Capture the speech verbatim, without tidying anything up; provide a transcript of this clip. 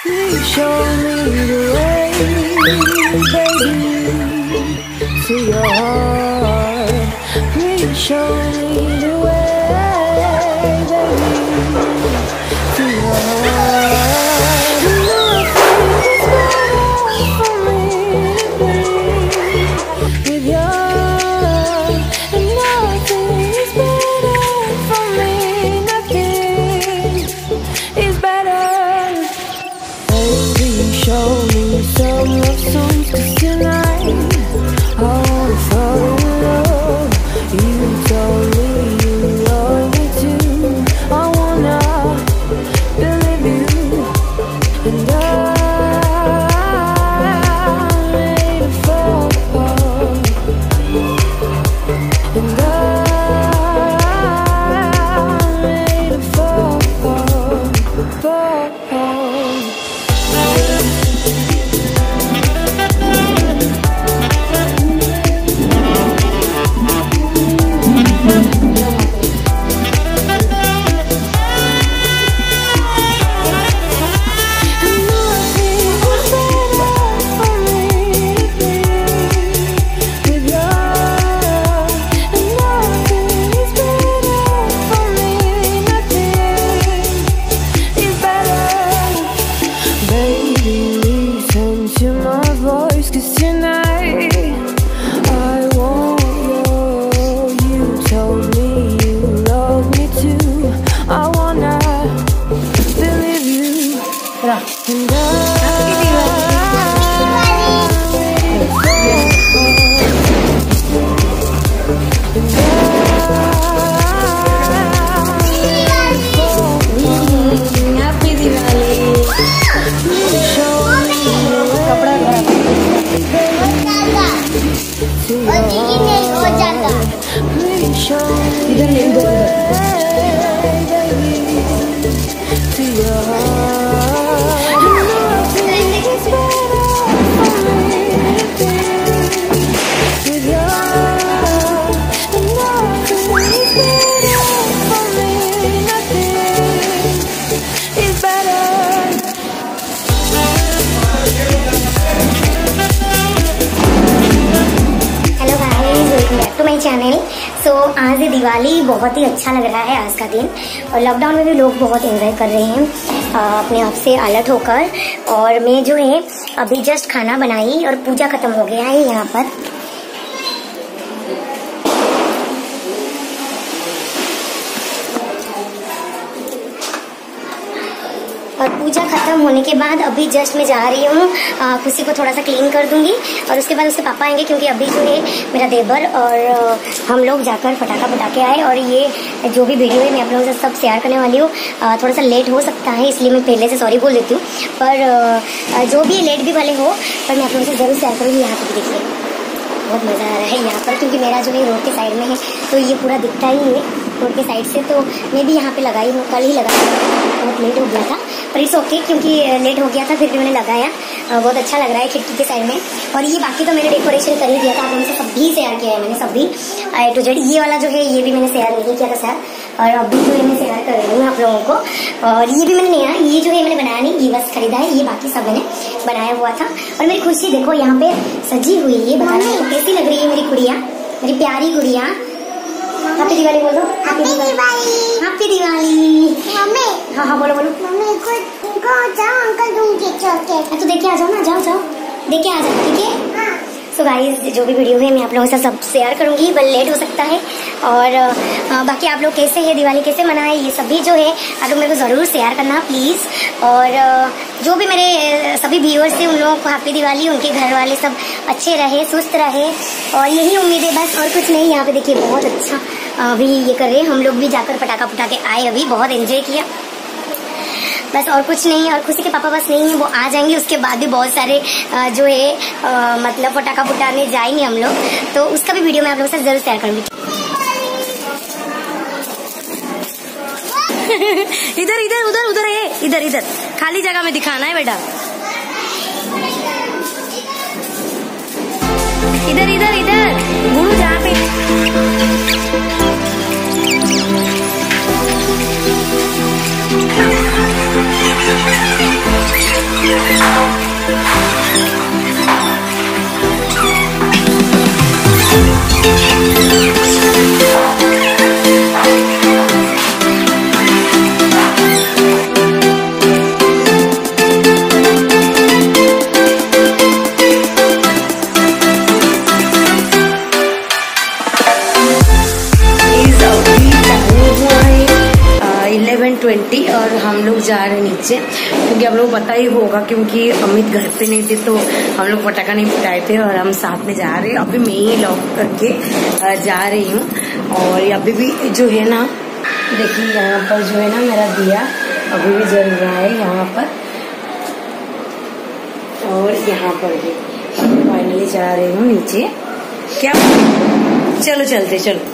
Please show me the way, baby, to your heart. Please show me the way, baby, to your heart. Nothing is better for me with you. And nothing is better for me. Nothing is better. Baby, show me some love songs, 'cause tonight I wanna fall in love. You told me you love me too. I wanna believe you, and I'm ready to fall, and I'm ready to fall, fall. Channel. So आज दिवाली बहुत ही अच्छा लग रहा है आज का दिन, और लॉकडाउन में भी लोग बहुत एंजॉय कर रहे हैं अपने आप से अलर्ट होकर। और मैं जो है अभी जस्ट खाना बनाई और पूजा खत्म हो गया है यहाँ पर। और पूजा खत्म होने के बाद अभी जस्ट मैं जा रही हूँ, खुशी को थोड़ा सा क्लीन कर दूंगी और उसके बाद उसके पापा आएंगे, क्योंकि अभी जो है मेरा देवर और हम लोग जाकर पटाखा पटाखे आए। और ये जो भी वीडियो है मैं आप लोगों से सब शेयर करने वाली हूँ। थोड़ा सा लेट हो सकता है, इसलिए मैं पहले से सॉरी बोल देती हूँ, पर जो भी लेट भी भले हो पर मैं आप लोगों से जरूर शेयर करूँगी। यहाँ पर देखिए बहुत मज़ा आ रहा है यहाँ पर, क्योंकि मेरा जो है रोड के साइड में है तो ये पूरा दिखता ही है रोड के साइड से। तो मैं भी यहाँ पे लगाई हूँ, कल ही लगाई, बहुत लेट हो गया था पर इट्स ओके, क्योंकि लेट हो गया था फिर भी मैंने लगाया। बहुत अच्छा लग रहा है खिड़की के साइड में। और ये बाकी तो मैंने डेकोरेशन कर ही दिया था, आप लोगों से सब भी शेयर किया है मैंने, सब भी ए टू जेड। ये वाला जो है ये भी मैंने शेयर नहीं किया था शेयर, और अभी जो है मैं शेयर कर रही हूँ आप लोगों को। और ये भी मैंने नहीं आया, ये जो है मैंने बनाया नहीं, ये बस खरीदा है, ये बाकी सब मैंने बनाया हुआ था। और मेरी खुशी देखो यहाँ पे सजी हुई है, बताना कैसी लग रही है मेरी गुड़िया, मेरी प्यारी गुड़िया। हैप्पी दिवाली बोलो, happy Diwali, happy Diwali. Mummy हाँ हाँ बोलो बोलो। मम्मी को जाओ अंकल दूंगी चॉकलेट, तो देखे आ जाओ ना, जाओ जाओ देखे आ जाओ, ठीक है। सो गाइस जो भी वीडियो है मैं आप लोगों से सब शेयर करूंगी, बल लेट हो सकता है। और आ, बाकी आप लोग कैसे हैं, दिवाली कैसे मनाए, ये सभी जो है आप लोग मेरे को ज़रूर शेयर करना प्लीज़। और आ, जो भी मेरे सभी व्यूअर्स हैं उन लोगों को हैप्पी दिवाली, उनके घर वाले सब अच्छे रहे, सुस्त रहे, और यही उम्मीद है बस, और कुछ नहीं। यहाँ पे देखिए बहुत अच्छा अभी ये कर रहे हैं, हम लोग भी जाकर पटाखा पटाखे आए, अभी बहुत एंजॉय किया बस, और कुछ नहीं। और खुशी के पापा बस नहीं है, वो आ जाएंगे, उसके बाद भी बहुत सारे आ, जो है आ, मतलब पटाखा फुटाने जाएंगे हम लोग, तो उसका भी वीडियो मैं आप लोगों से जरूर शेयर करूंगी। इधर इधर उधर उधर है, इधर इधर खाली जगह में दिखाना है बेटा, इधर इधर इधर गुरु जहाँ पे। ट्वेंटी और हम लोग जा रहे हैं नीचे, क्योंकि आप लोग पता ही होगा क्योंकि अमित घर पे नहीं थे तो हम लोग पटाखा नहीं फुटाए थे और हम साथ में जा रहे हैं। अभी मैं ही लॉक करके जा रही हूँ और अभी भी जो है ना, देखिए यहाँ पर जो है ना मेरा दिया अभी भी जल रहा है यहाँ पर और यहाँ पर भी। फाइनली जा रही हूँ नीचे। क्या चलो चलते चलो।